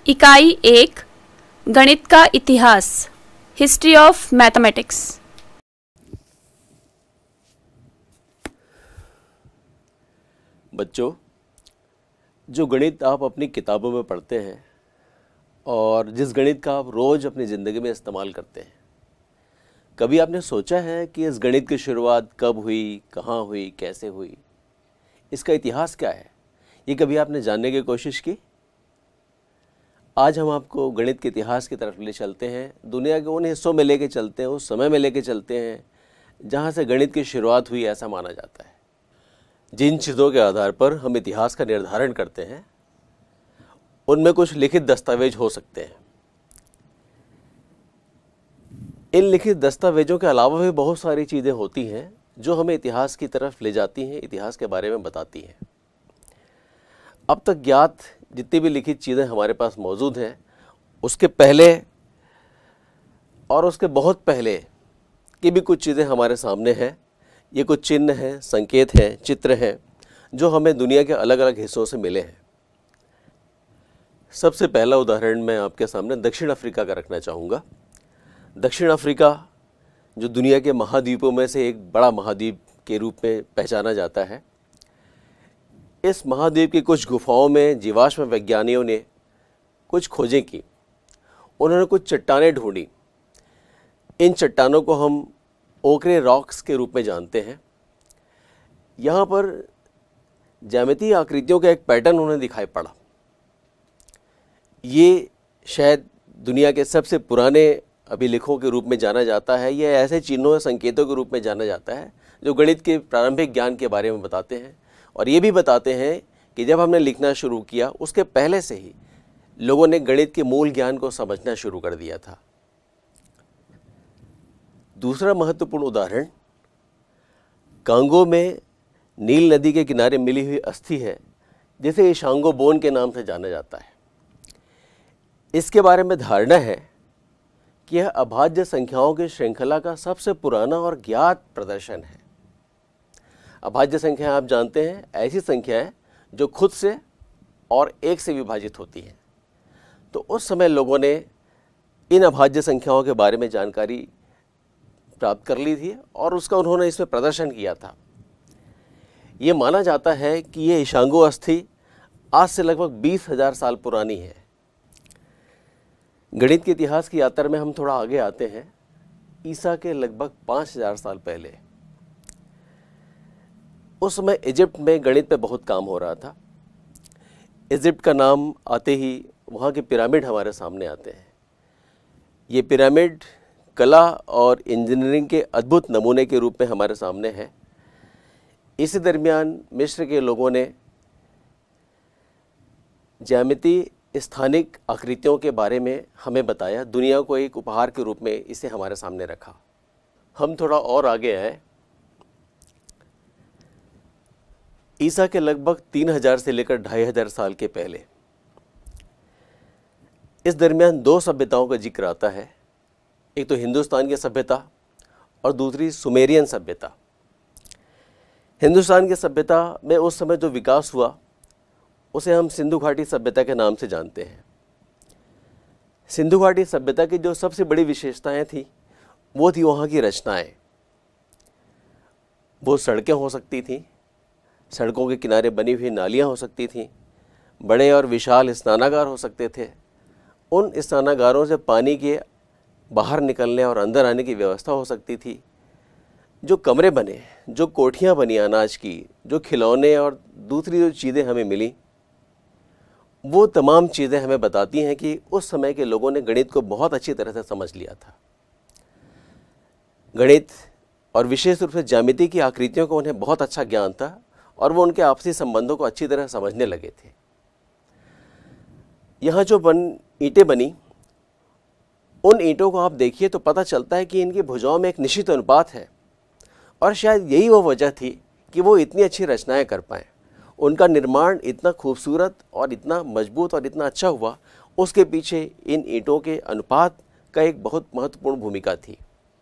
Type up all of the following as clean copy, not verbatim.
इकाई 1 गणित का इतिहास हिस्ट्री ऑफ मैथमेटिक्स। बच्चों, जो गणित आप अपनी किताबों में पढ़ते हैं और जिस गणित का आप रोज़ अपनी ज़िंदगी में इस्तेमाल करते हैं, कभी आपने सोचा है कि इस गणित की शुरुआत कब हुई, कहाँ हुई, कैसे हुई? इसका इतिहास क्या है? ये कभी आपने जानने की कोशिश की? आज हम आपको गणित के इतिहास की तरफ ले चलते हैं, दुनिया के उन हिस्सों में लेके चलते हैं, उस समय में लेके चलते हैं जहाँ से गणित की शुरुआत हुई ऐसा माना जाता है। जिन चीज़ों के आधार पर हम इतिहास का निर्धारण करते हैं उनमें कुछ लिखित दस्तावेज हो सकते हैं। इन लिखित दस्तावेजों के अलावा भी बहुत सारी चीज़ें होती हैं जो हमें इतिहास की तरफ ले जाती हैं, इतिहास के बारे में बताती हैं। अब तक ज्ञात जितनी भी लिखित चीज़ें हमारे पास मौजूद हैं, उसके पहले और उसके बहुत पहले की भी कुछ चीज़ें हमारे सामने हैं। ये कुछ चिन्ह हैं, संकेत हैं, चित्र हैं जो हमें दुनिया के अलग अलग हिस्सों से मिले हैं। सबसे पहला उदाहरण मैं आपके सामने दक्षिण अफ्रीका का रखना चाहूँगा। दक्षिण अफ्रीका जो दुनिया के महाद्वीपों में से एक बड़ा महाद्वीप के रूप में पहचाना जाता है, इस महाद्वीप की कुछ गुफाओं में जीवाश्म वैज्ञानिकों ने कुछ खोजें की। उन्होंने कुछ चट्टानें ढूंढी। इन चट्टानों को हम ओकरे रॉक्स के रूप में जानते हैं। यहाँ पर ज्यामितीय आकृतियों का एक पैटर्न उन्हें दिखाई पड़ा। ये शायद दुनिया के सबसे पुराने अभिलेखों के रूप में जाना जाता है। यह ऐसे चिन्हों या संकेतों के रूप में जाना जाता है जो गणित के प्रारंभिक ज्ञान के बारे में बताते हैं और ये भी बताते हैं कि जब हमने लिखना शुरू किया उसके पहले से ही लोगों ने गणित के मूल ज्ञान को समझना शुरू कर दिया था। दूसरा महत्वपूर्ण उदाहरण कांगो में नील नदी के किनारे मिली हुई अस्थि है जिसे इशांगो बोन के नाम से जाना जाता है। इसके बारे में धारणा है कि यह अभाज्य संख्याओं की श्रृंखला का सबसे पुराना और ज्ञात प्रदर्शन है। अभाज्य संख्याएं आप जानते हैं, ऐसी संख्याएं जो खुद से और एक से विभाजित होती हैं। तो उस समय लोगों ने इन अभाज्य संख्याओं के बारे में जानकारी प्राप्त कर ली थी और उसका उन्होंने इसमें प्रदर्शन किया था। ये माना जाता है कि ये इशांगो अस्थि आज से लगभग 20,000 साल पुरानी है। गणित के इतिहास की यात्रा में हम थोड़ा आगे आते हैं, ईसा के लगभग 5,000 साल पहले। उस समय इजिप्ट में गणित पे बहुत काम हो रहा था। इजिप्ट का नाम आते ही वहाँ के पिरामिड हमारे सामने आते हैं। ये पिरामिड कला और इंजीनियरिंग के अद्भुत नमूने के रूप में हमारे सामने है। इसी दरमियान मिस्र के लोगों ने ज्यामिति स्थानिक आकृतियों के बारे में हमें बताया, दुनिया को एक उपहार के रूप में इसे हमारे सामने रखा। हम थोड़ा और आगे आए, ईसा के लगभग 3,000 से लेकर 2,500 साल के पहले। इस दरमियान दो सभ्यताओं का जिक्र आता है, एक तो हिंदुस्तान की सभ्यता और दूसरी सुमेरियन सभ्यता। हिंदुस्तान की सभ्यता में उस समय जो विकास हुआ उसे हम सिंधु घाटी सभ्यता के नाम से जानते हैं। सिंधु घाटी सभ्यता की जो सबसे बड़ी विशेषताएं थी वो थी वहाँ की रचनाएं। वो सड़कें हो सकती थीं, सड़कों के किनारे बनी हुई नालियाँ हो सकती थीं, बड़े और विशाल स्नानागार हो सकते थे। उन स्नानागारों से पानी के बाहर निकलने और अंदर आने की व्यवस्था हो सकती थी। जो कमरे बने, जो कोठियाँ बनी अनाज की, जो खिलौने और दूसरी जो चीज़ें हमें मिली, वो तमाम चीज़ें हमें बताती हैं कि उस समय के लोगों ने गणित को बहुत अच्छी तरह से समझ लिया था। गणित और विशेष रूप से ज्यामिति की आकृतियों का उन्हें बहुत अच्छा ज्ञान था और वो उनके आपसी संबंधों को अच्छी तरह समझने लगे थे। यहाँ जो ईंटें बनी, उन ईंटों को आप देखिए तो पता चलता है कि इनकी भुजाओं में एक निश्चित अनुपात है और शायद यही वो वजह थी कि वो इतनी अच्छी रचनाएं कर पाएँ। उनका निर्माण इतना खूबसूरत और इतना मजबूत और इतना अच्छा हुआ, उसके पीछे इन ईंटों के अनुपात का एक बहुत महत्वपूर्ण भूमिका थी।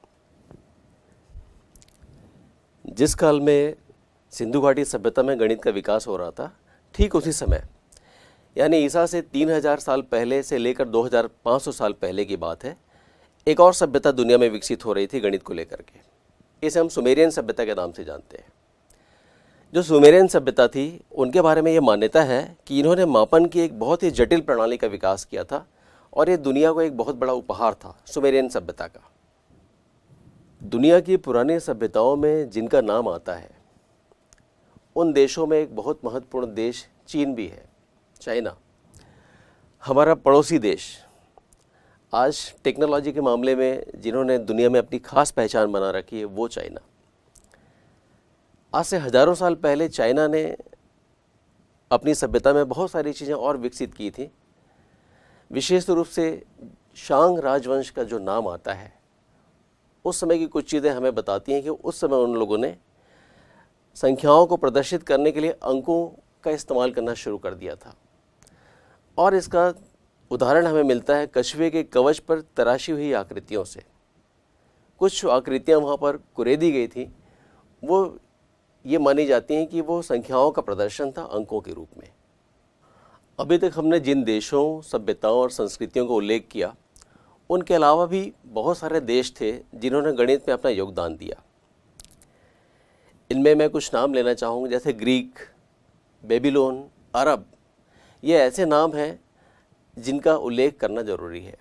जिस काल में सिंधु घाटी सभ्यता में गणित का विकास हो रहा था, ठीक उसी समय यानी ईसा से 3000 साल पहले से लेकर 2500 साल पहले की बात है। एक और सभ्यता दुनिया में विकसित हो रही थी गणित को लेकर के। इसे हम सुमेरियन सभ्यता के नाम से जानते हैं। जो सुमेरियन सभ्यता थी उनके बारे में ये मान्यता है कि इन्होंने मापन की एक बहुत ही जटिल प्रणाली का विकास किया था और ये दुनिया को एक बहुत बड़ा उपहार था सुमेरियन सभ्यता का। दुनिया की पुरानी सभ्यताओं में जिनका नाम आता है उन देशों में एक बहुत महत्वपूर्ण देश चीन भी है, चाइना, हमारा पड़ोसी देश। आज टेक्नोलॉजी के मामले में जिन्होंने दुनिया में अपनी खास पहचान बना रखी है वो चाइना। आज से हजारों साल पहले चाइना ने अपनी सभ्यता में बहुत सारी चीज़ें और विकसित की थी। विशेष रूप से शांग राजवंश का जो नाम आता है उस समय की कुछ चीज़ें हमें बताती हैं कि उस समय उन लोगों ने संख्याओं को प्रदर्शित करने के लिए अंकों का इस्तेमाल करना शुरू कर दिया था। और इसका उदाहरण हमें मिलता है कछुए के कवच पर तराशी हुई आकृतियों से। कुछ आकृतियाँ वहाँ पर कुरेदी गई थी, वो ये मानी जाती हैं कि वो संख्याओं का प्रदर्शन था अंकों के रूप में। अभी तक हमने जिन देशों, सभ्यताओं और संस्कृतियों का उल्लेख किया उनके अलावा भी बहुत सारे देश थे जिन्होंने गणित में अपना योगदान दिया। इनमें मैं कुछ नाम लेना चाहूँगा, जैसे ग्रीक, बेबीलोन, अरब। ये ऐसे नाम हैं जिनका उल्लेख करना ज़रूरी है।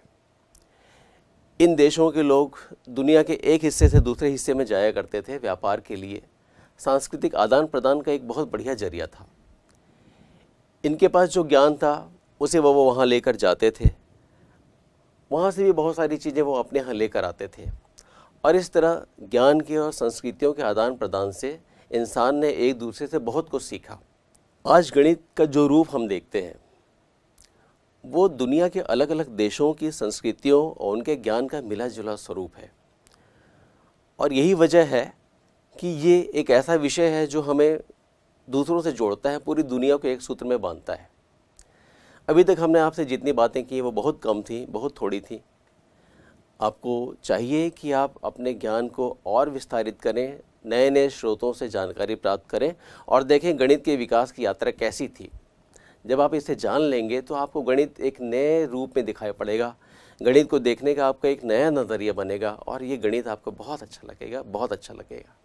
इन देशों के लोग दुनिया के एक हिस्से से दूसरे हिस्से में जाया करते थे व्यापार के लिए। सांस्कृतिक आदान प्रदान का एक बहुत बढ़िया जरिया था। इनके पास जो ज्ञान था उसे वो वहाँ लेकर जाते थे, वहाँ से भी बहुत सारी चीज़ें वो अपने यहाँ लेकर आते थे। और इस तरह ज्ञान के और संस्कृतियों के आदान प्रदान से इंसान ने एक दूसरे से बहुत कुछ सीखा। आज गणित का जो रूप हम देखते हैं वो दुनिया के अलग अलग देशों की संस्कृतियों और उनके ज्ञान का मिला जुला स्वरूप है। और यही वजह है कि ये एक ऐसा विषय है जो हमें दूसरों से जोड़ता है, पूरी दुनिया को एक सूत्र में बांधता है। अभी तक हमने आपसे जितनी बातें की वो बहुत कम थी, बहुत थोड़ी थी। आपको चाहिए कि आप अपने ज्ञान को और विस्तारित करें, नए नए स्रोतों से जानकारी प्राप्त करें और देखें गणित के विकास की यात्रा कैसी थी। जब आप इसे जान लेंगे तो आपको गणित एक नए रूप में दिखाई पड़ेगा। गणित को देखने का आपका एक नया नज़रिया बनेगा और ये गणित आपको बहुत अच्छा लगेगा, बहुत अच्छा लगेगा।